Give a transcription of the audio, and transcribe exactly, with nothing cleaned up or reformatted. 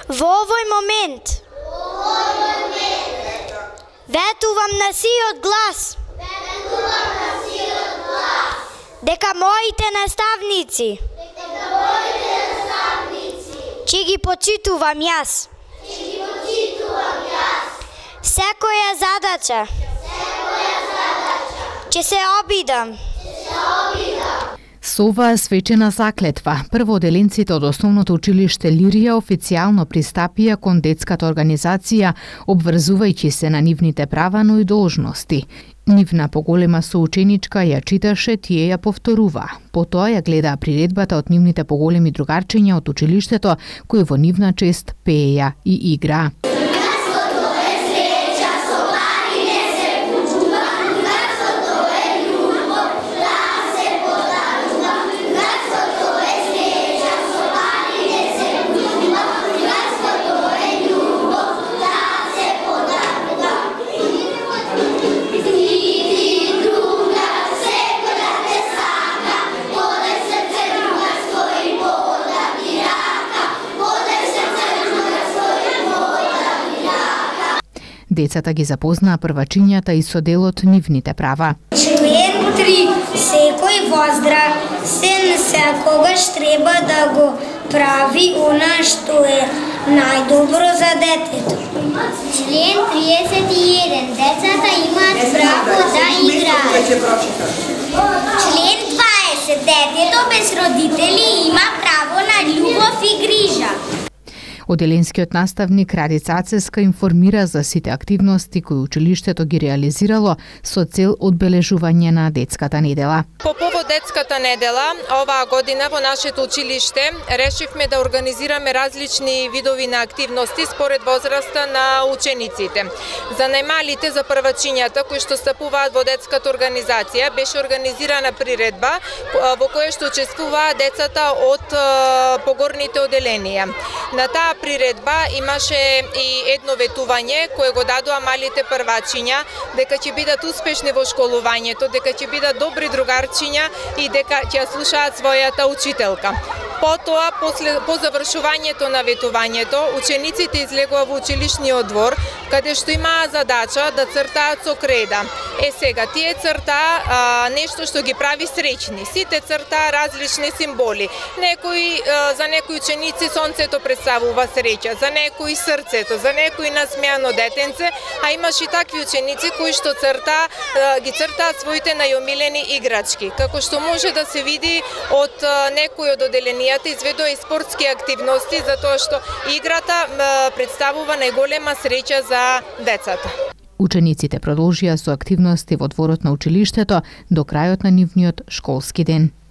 Во овој момент ветувам на сиот глас дека моите наставници ќе ги почитувам јас. Секоја задача ќе се обидам. Со оваа свечена заклетва, прводеленците од Основното училиште Лирија официјално пристапија кон детската организација, обврзувајќи се на нивните права, но и должности. Нивна поголема соученичка ја читаше, тие ја повторува. Потоа ја гледа приредбата од нивните поголеми другарчиња од училиштето, кои во нивна чест пееја и играа. Децата ги запознаа првачињата и со дел од нивните права. Член три. Секој воздрав сен секогаш треба да го прави она што е најдобро за детето. Член триесет и еден. Децата имаат право да играат. Член дваесет. Детето без родители има право на љубов и грижа. Оделенскиот наставник Радица Ацеска информира за сите активности кои училиштето ги реализирало со цел одбележување на детската недела. По повод детската недела, оваа година во нашето училиште решивме да организираме различни видови на активности според возраста на учениците. За најмалите, за првачињата кои што стапуваат во детската организација, беше организирана приредба во која што учествуваат децата од погорните оделенија. На таа приредба имаше и едно ветување кое го дадоа малите првачиња дека ќе бидат успешни во школувањето, дека ќе бидат добри другарчиња и дека ќе ја слушаат својата учителка. Потоа, после, по завршувањето на ветувањето, учениците излегува во училишниот двор, каде што имаа задача да цртаат со креда. Е сега, тие цртаа а, нешто што ги прави среќни. Сите цртаа различни символи. Некои, а, за некои ученици сонцето представува среќа, за некои срцето, за некои насмеано детенце, а имаш и такви ученици кои што цртаа, а, ги цртаат своите најомилени играчки. Како што може да се види од а, некои од оделенијата изведува и спортски активности, затоа што играта а, представува најголема среќа за децата. Учениците продолжија со активности во дворот на училиштето до крајот на нивниот школски ден.